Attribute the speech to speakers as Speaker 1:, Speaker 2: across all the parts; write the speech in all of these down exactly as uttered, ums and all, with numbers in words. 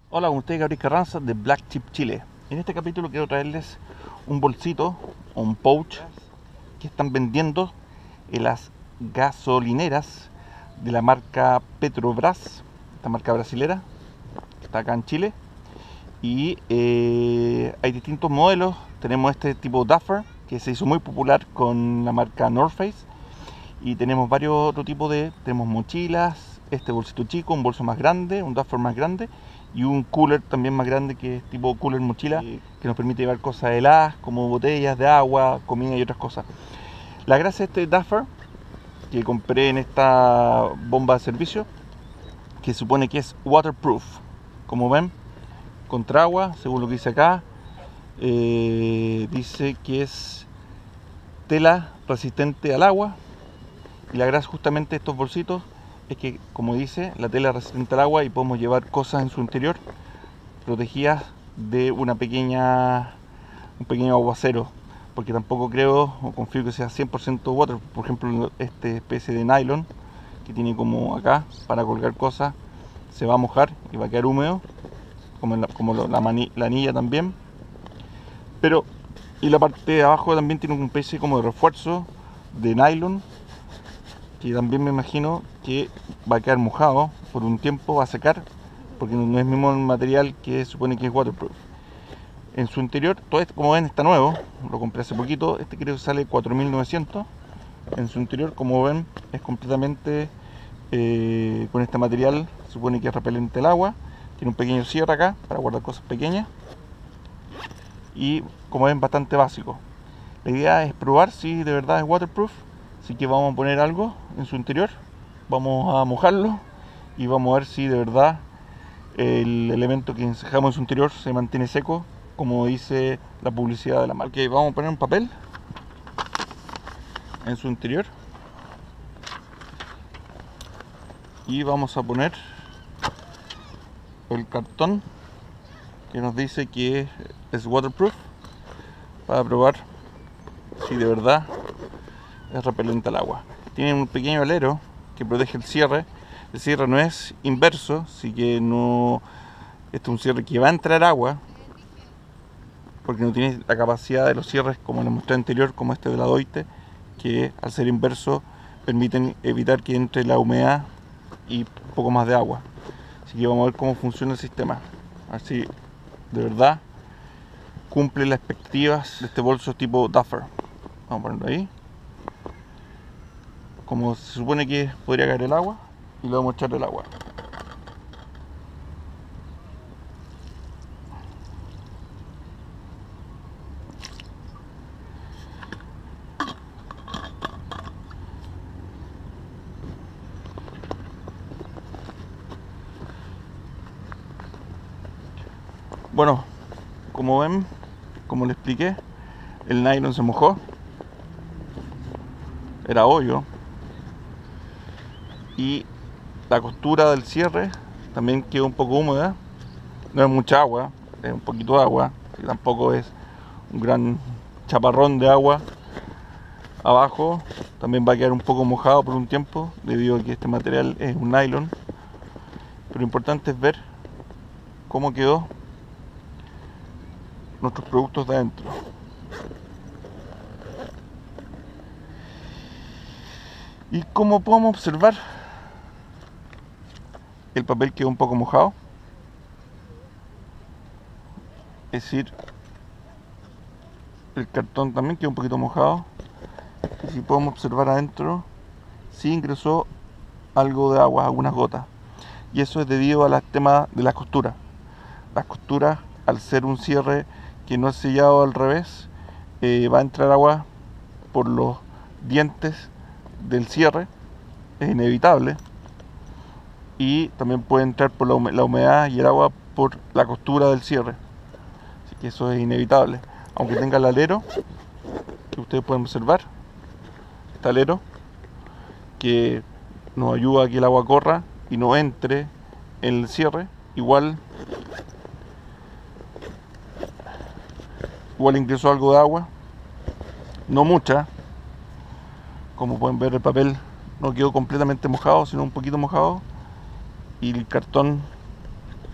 Speaker 1: Hola, con ustedes Gabriel Carranza de Black Chip Chile. En este capítulo quiero traerles un bolsito o un pouch que están vendiendo en las gasolineras de la marca Petrobras, esta marca brasilera que está acá en Chile. Y eh, hay distintos modelos. Tenemos este tipo Duffer que se hizo muy popular con la marca North Face. Y tenemos varios otros tipos de, tenemos mochilas, este bolsito chico, un bolso más grande, un Duffer más grande y un cooler también más grande que es tipo cooler mochila, que nos permite llevar cosas heladas como botellas de agua, comida y otras cosas. La gracia de este Duffer que compré en esta bomba de servicio, que supone que es waterproof, como ven, contra agua, según lo que dice acá, eh, dice que es tela resistente al agua. Y la gracia justamente de estos bolsitos es que, como dice, la tela es resistente al agua y podemos llevar cosas en su interior protegidas de una pequeña un pequeño aguacero, porque tampoco creo o confío que sea cien por ciento water. Por ejemplo, esta especie de nylon que tiene como acá para colgar cosas se va a mojar y va a quedar húmedo, como, la, como la, mani, la anilla también. Pero y la parte de abajo también tiene una especie como de refuerzo de nylon que también me imagino que va a quedar mojado por un tiempo, va a secar, porque no es el mismo material que supone que es waterproof. En su interior, todo esto, como ven, está nuevo, lo compré hace poquito, este creo que sale cuatro mil novecientos. En su interior, como ven, es completamente eh, con este material, supone que es repelente al agua, tiene un pequeño cierre acá para guardar cosas pequeñas y, como ven, bastante básico. La idea es probar si de verdad es waterproof. Así que vamos a poner algo en su interior, vamos a mojarlo y vamos a ver si de verdad el elemento que dejamos en su interior se mantiene seco, como dice la publicidad de la marca. Ok, vamos a poner un papel en su interior y vamos a poner el cartón que nos dice que es waterproof para probar si de verdad es repelente al agua. Tiene un pequeño alero que protege el cierre. El cierre no es inverso, así que no, este es un cierre que va a entrar agua, porque no tiene la capacidad de los cierres como les mostré anterior, como este de la Doite, que al ser inverso permiten evitar que entre la humedad y un poco más de agua. Así que vamos a ver cómo funciona el sistema, así de verdad cumple las expectativas de este bolso tipo Duffer. Vamos a ponerlo ahí, como se supone que podría caer el agua, y le vamos a echar el agua. Bueno, como ven, como les expliqué, el nylon se mojó, era hoyo, y la costura del cierre también quedó un poco húmeda. No es mucha agua, es un poquito de agua, y tampoco es un gran chaparrón de agua. Abajo también va a quedar un poco mojado por un tiempo debido a que este material es un nylon, pero lo importante es ver cómo quedó nuestros productos de adentro. Y como podemos observar, el papel quedó un poco mojado, es decir, el cartón también quedó un poquito mojado, y si podemos observar adentro, sí ingresó algo de agua, algunas gotas, y eso es debido al tema de las costuras. Las costuras, al ser un cierre que no es sellado al revés, eh, va a entrar agua por los dientes del cierre, es inevitable, y también puede entrar por la humedad y el agua por la costura del cierre, así que eso es inevitable. Aunque tenga el alero que ustedes pueden observar, este alero que nos ayuda a que el agua corra y no entre en el cierre, igual igual ingresó algo de agua, no mucha. Como pueden ver, el papel no quedó completamente mojado, sino un poquito mojado, y el cartón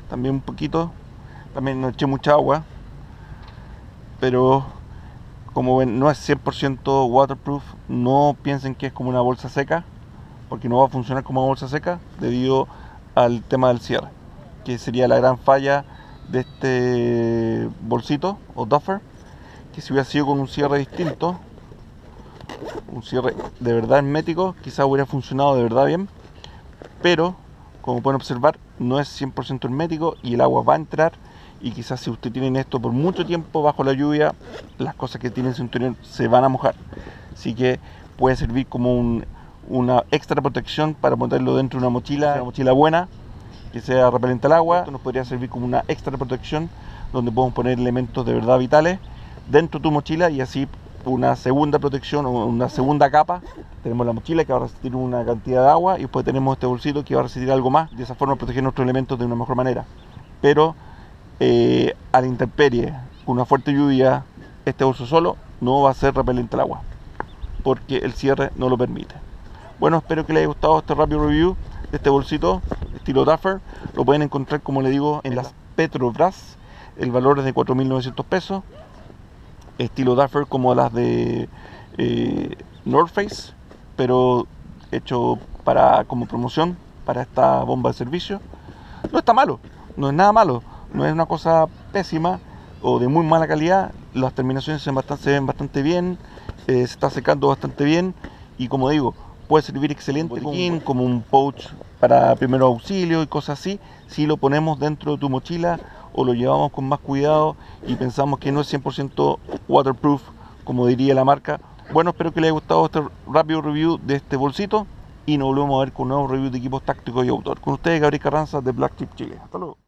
Speaker 1: también un poquito, también no eché mucha agua, pero como ven no es cien por ciento waterproof. No piensen que es como una bolsa seca, porque no va a funcionar como una bolsa seca debido al tema del cierre, que sería la gran falla de este bolsito o duffer, que si hubiera sido con un cierre distinto, un cierre de verdad hermético, quizás hubiera funcionado de verdad bien, pero como pueden observar no es cien por ciento hermético y el agua va a entrar, y quizás si usted tiene esto por mucho tiempo bajo la lluvia, las cosas que tiene en su interior se van a mojar. Así que puede servir como un, una extra protección para ponerlo dentro de una mochila, una mochila buena, que sea repelente al agua. Esto nos podría servir como una extra protección donde podemos poner elementos de verdad vitales dentro de tu mochila, y así una segunda protección o una segunda capa. Tenemos la mochila que va a resistir una cantidad de agua, y después tenemos este bolsito que va a resistir algo más. De esa forma proteger nuestros elementos de una mejor manera. Pero eh, a la intemperie, con una fuerte lluvia, este bolso solo no va a ser repelente al agua, porque el cierre no lo permite. Bueno, espero que les haya gustado este rápido review de este bolsito estilo duffer. Lo pueden encontrar, como les digo, en las Petrobras. El valor es de cuatro mil novecientos pesos. Estilo duffer como las de eh, North Face, pero hecho para como promoción para esta bomba de servicio. No está malo, no es nada malo, no es una cosa pésima o de muy mala calidad. Las terminaciones se ven bastante, se ven bastante bien, eh, se está secando bastante bien, y como digo, puede servir excelente como un, como un pouch para primeros auxilios y cosas así, si lo ponemos dentro de tu mochila o lo llevamos con más cuidado y pensamos que no es cien por ciento waterproof, como diría la marca. Bueno, espero que les haya gustado este rápido review de este bolsito, y nos volvemos a ver con nuevos reviews de equipos tácticos y outdoor. Con ustedes, Gabriel Carranza de Black Tip Chile. Hasta luego.